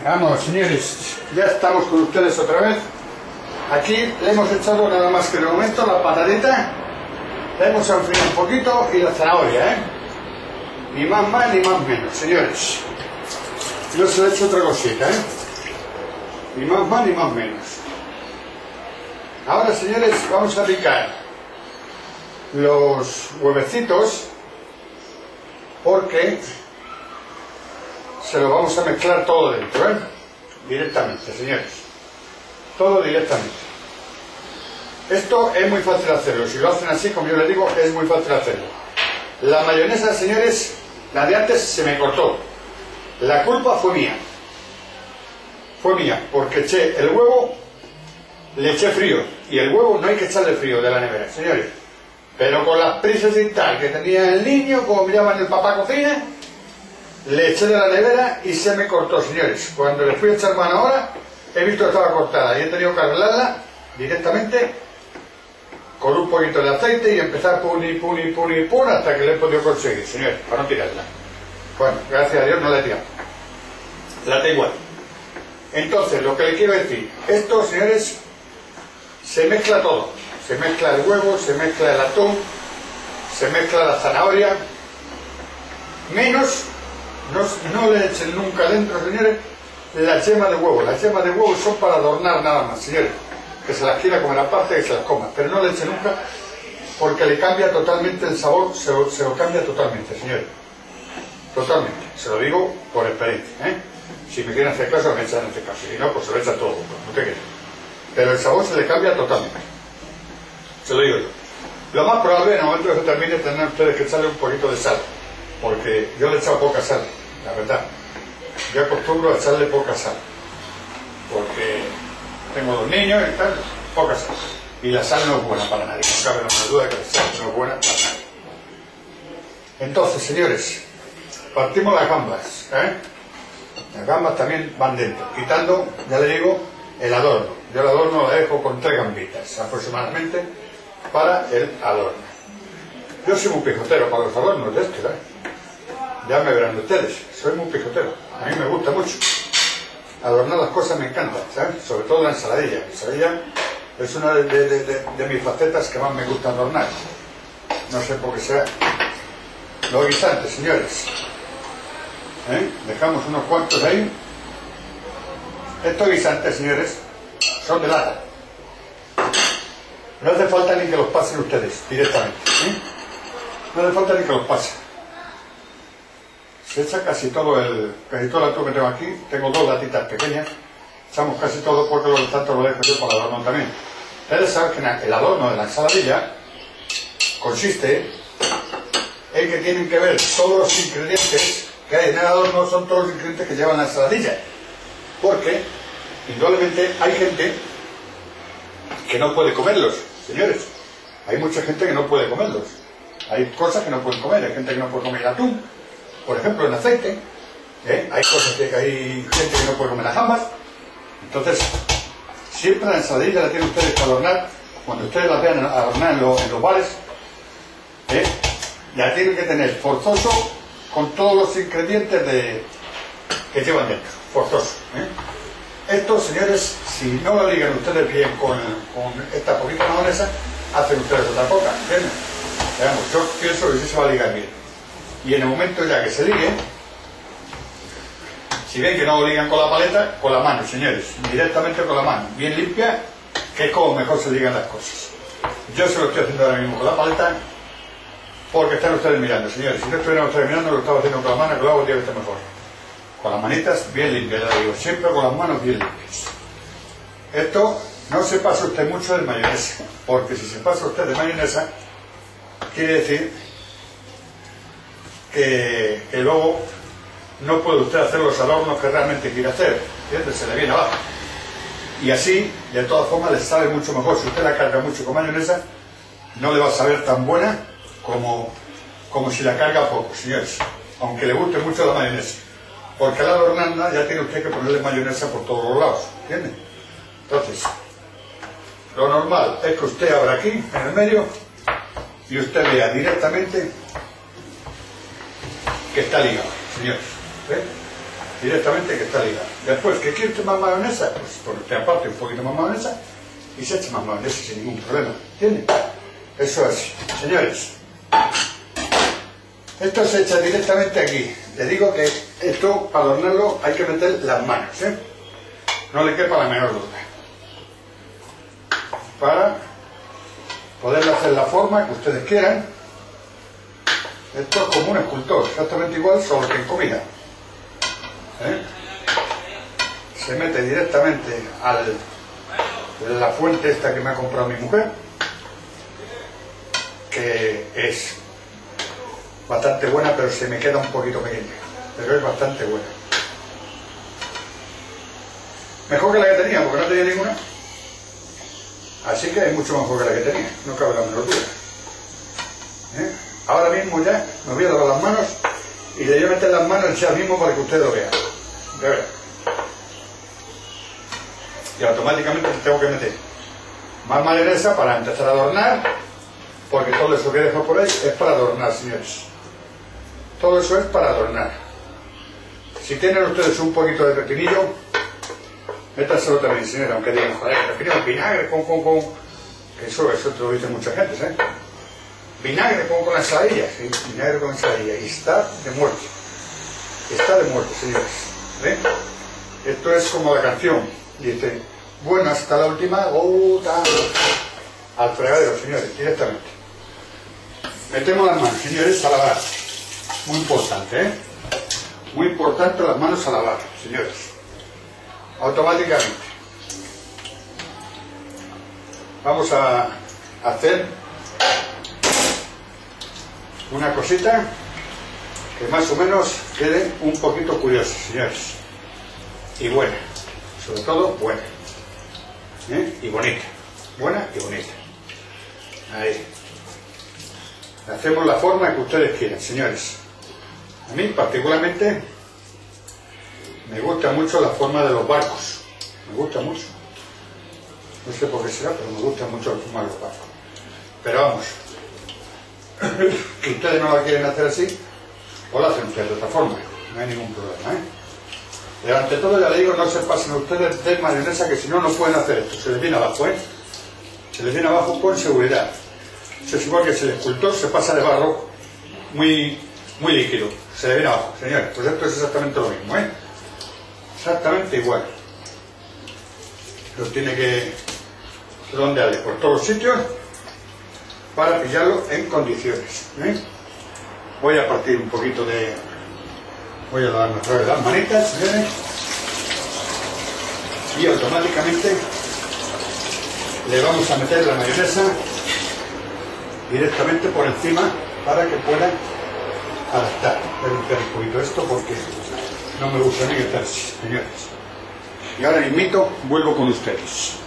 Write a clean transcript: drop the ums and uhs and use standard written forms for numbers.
Vamos, señores, ya estamos con ustedes otra vez. Aquí le hemos echado nada más que de momento la patadita, la hemos enfriado un poquito y la zanahoria, ¿eh? Ni más ni más menos, señores. No se le ha hecho otra cosita, ¿eh? Ni más ni más menos. Ahora, señores, vamos a picar los huevecitos porque se lo vamos a mezclar todo dentro, ¿eh? Directamente, señores. Todo directamente. Esto es muy fácil hacerlo. Si lo hacen así, como yo les digo, es muy fácil hacerlo. La mayonesa, señores, la de antes se me cortó. La culpa fue mía. Fue mía, porque eché el huevo, le eché frío. Y el huevo no hay que echarle frío de la nevera, señores. Pero con las prisas y tal que tenía el niño, como miraban el papá cocina, le eché de la nevera y se me cortó, señores. Cuando le fui a echar mano ahora, he visto que estaba cortada y he tenido que arreglarla directamente con un poquito de aceite y empezar pun hasta que le he podido conseguir, señores, para no tirarla. Bueno, gracias a Dios no la he tirado. La tengo ahí. Entonces, lo que le quiero decir, esto, señores, se mezcla todo. Se mezcla el huevo, se mezcla el atún, se mezcla la zanahoria, menos, no le echen nunca dentro, señores, la yema de huevo. Las yemas de huevo son para adornar nada más, señores. Que se las quiera comer aparte, que se las coma. Pero no le echen nunca, porque le cambia totalmente el sabor, se lo cambia totalmente, señores. Totalmente. Se lo digo por experiencia, ¿eh? Si me quieren hacer caso, me echan este caso. Si no, pues se lo echan todo, no te quedes. Pero el sabor se le cambia totalmente. Se lo digo yo. Lo más probable, en el momento que se termine, tendrán ustedes que echarle un poquito de sal. Porque yo le he echado poca sal, la verdad. Yo acostumbro a echarle poca sal. Porque tengo dos niños y tal, poca sal. Y la sal no es buena para nadie. No cabe la duda de que la sal no es buena para nadie. Entonces, señores, partimos las gambas, ¿eh? Las gambas también van dentro. Quitando, ya le digo, el adorno. Yo el adorno lo dejo con 3 gambitas aproximadamente para el adorno. Yo soy muy pijotero para los adornos de esto, ¿eh? Ya me verán ustedes, soy muy pijotero. A mí me gusta mucho. Adornar las cosas me encanta, ¿sabes? Sobre todo la ensaladilla. La ensaladilla es una de mis facetas que más me gusta adornar. No sé por qué sea. Los guisantes, señores. ¿Eh? Dejamos unos cuantos ahí. Estos guisantes, señores, son de lata. No hace falta ni que los pasen ustedes directamente, ¿eh? No hace falta ni que los pasen. Se echa casi todo el atún que tengo aquí. Tengo 2 latitas pequeñas. Echamos casi todo porque lo tanto lo dejo yo para el adorno también. Ustedes saben que el adorno de la ensaladilla consiste en que tienen que ver todos los ingredientes que hay en el adorno, son todos los ingredientes que llevan la ensaladilla. Porque, indudablemente, hay gente que no puede comerlos, señores. Hay mucha gente que no puede comerlos. Hay cosas que no pueden comer. Hay gente que no puede comer el atún, por ejemplo, en aceite, ¿eh? Hay cosas que hay gente que no puede comer las gambas. Entonces, siempre la ensaladilla la tienen ustedes que adornar. Cuando ustedes la vean adornar en los bares, ¿eh? La tienen que tener forzoso con todos los ingredientes que llevan dentro. Forzoso, ¿eh? Esto, señores, si no lo ligan ustedes bien con esta poquita mayonesa, hacen ustedes otra cosa, ¿entienden? Veamos, yo pienso que sí se va a ligar bien. Y en el momento ya que se ligue, si ven que no lo ligan con la paleta, con la mano, señores, directamente con la mano, bien limpia, que es como mejor se ligan las cosas. Yo se lo estoy haciendo ahora mismo con la paleta, porque están ustedes mirando, señores. Si no estuvieran ustedes mirando, lo estaba haciendo con la mano, que lo hago el día que esté mejor. Con las manitas bien limpias, ya digo, siempre con las manos bien limpias. Esto no se pasa usted mucho de mayonesa, porque si se pasa usted de mayonesa, quiere decir que luego no puede usted hacer los adornos que realmente quiere hacer, ¿entiendes? Se le viene abajo. Y así, de todas formas, le sabe mucho mejor. Si usted la carga mucho con mayonesa, no le va a saber tan buena como si la carga poco, señores. Aunque le guste mucho la mayonesa. Porque al adornarla ya tiene usted que ponerle mayonesa por todos los lados, ¿entiende? Entonces, lo normal es que usted abra aquí, en el medio, y usted vea directamente que está ligado, señores. ¿Ve? directamente que está ligado. Después, ¿que quiere usted más mayonesa? Pues por usted aparte un poquito más mayonesa y se echa más mayonesa sin ningún problema. ¿Entiende? Eso es, señores. Esto se echa directamente aquí. Le digo que esto, para adornarlo, hay que meter las manos, ¿eh? No le quepa la menor duda. Para poderle hacer la forma que ustedes quieran. Esto es como un escultor, exactamente igual, solo que en comida. ¿Eh? Se mete directamente a la fuente esta que me ha comprado mi mujer, que es bastante buena, pero se me queda un poquito pequeña, pero es bastante buena. Mejor que la que tenía, porque no tenía ninguna, así que es mucho mejor que la que tenía, no cabe la menor duda. ¿Eh? Ahora mismo ya me voy a lavar las manos y le voy a meter las manos ya mismo para que ustedes lo vean. De verdad. Y automáticamente tengo que meter más mayonesa para empezar a adornar, porque todo eso que dejo por ahí es para adornar, señores. Todo eso es para adornar. Si tienen ustedes un poquito de pepinillo, métanselo también, señora, aunque digan, joder, pepinillo, vinagre, que eso te lo dice mucha gente, ¿eh? Vinagre con la ensaladilla, sí, vinagre con ensaladilla, y está de muerte. Está de muerte, señores. ¿Ven? Esto es como la canción. Dice, bueno, hasta la última gota. Al fregadero, señores, directamente. Metemos las manos, señores, a lavar. Muy importante, ¿eh? Muy importante las manos a lavar, señores. Automáticamente. Vamos a hacer una cosita que más o menos quede un poquito curiosa, señores. Y buena. Sobre todo buena. ¿Eh? Y bonita. Buena y bonita. Ahí. Hacemos la forma que ustedes quieran, señores. A mí particularmente me gusta mucho la forma de los barcos. Me gusta mucho. No sé por qué será, pero me gusta mucho la forma de los barcos. Pero vamos, que ustedes no la quieren hacer así, o la hacen ustedes de otra forma. No hay ningún problema, ¿eh? Pero ante todo, ya le digo, no se pasen ustedes de mayonesa, que si no, no pueden hacer esto. Se les viene abajo, ¿eh? Se les viene abajo con seguridad. Eso es igual que si el escultor se pasa de barro muy líquido. Se le viene abajo, señores. Pues esto es exactamente lo mismo, ¿eh? Exactamente igual. Lo tiene que redondearle por todos los sitios para pillarlo en condiciones, ¿eh? Voy a partir un poquito de... Voy a lavarme otra vez las manitas, señores. Y automáticamente le vamos a meter la mayonesa directamente por encima para que pueda adaptar. Voy a limpiar un poquito esto porque no me gusta ni meterse, señores. Y ahora mismito vuelvo con ustedes.